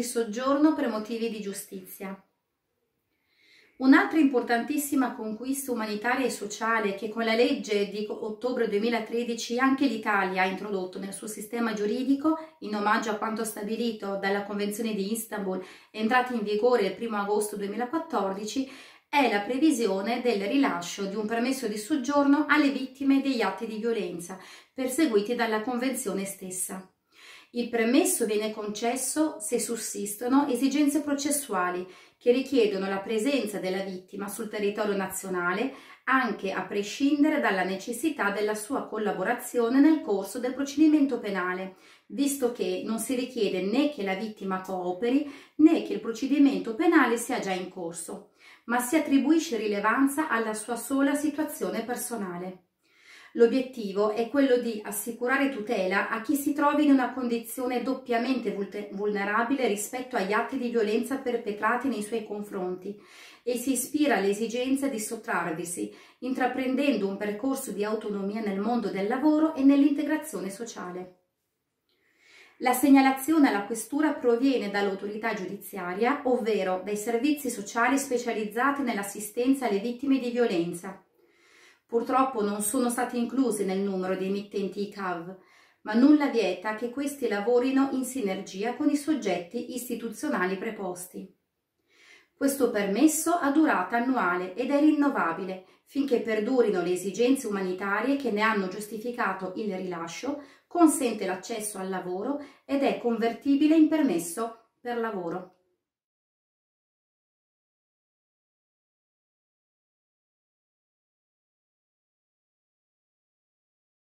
di soggiorno per motivi di giustizia. Un'altra importantissima conquista umanitaria e sociale che con la legge di ottobre 2013 anche l'Italia ha introdotto nel suo sistema giuridico, in omaggio a quanto stabilito dalla Convenzione di Istanbul, entrata in vigore il 1 agosto 2014, è la previsione del rilascio di un permesso di soggiorno alle vittime degli atti di violenza perseguiti dalla Convenzione stessa. Il permesso viene concesso se sussistono esigenze processuali che richiedono la presenza della vittima sul territorio nazionale, anche a prescindere dalla necessità della sua collaborazione nel corso del procedimento penale, visto che non si richiede né che la vittima cooperi né che il procedimento penale sia già in corso, ma si attribuisce rilevanza alla sua sola situazione personale. L'obiettivo è quello di assicurare tutela a chi si trovi in una condizione doppiamente vulnerabile rispetto agli atti di violenza perpetrati nei suoi confronti e si ispira all'esigenza di sottrarvisi, intraprendendo un percorso di autonomia nel mondo del lavoro e nell'integrazione sociale. La segnalazione alla questura proviene dall'autorità giudiziaria, ovvero dai servizi sociali specializzati nell'assistenza alle vittime di violenza. Purtroppo non sono stati inclusi nel numero di emittenti ICAV, ma nulla vieta che questi lavorino in sinergia con i soggetti istituzionali preposti. Questo permesso ha durata annuale ed è rinnovabile finché perdurino le esigenze umanitarie che ne hanno giustificato il rilascio, consente l'accesso al lavoro ed è convertibile in permesso per lavoro.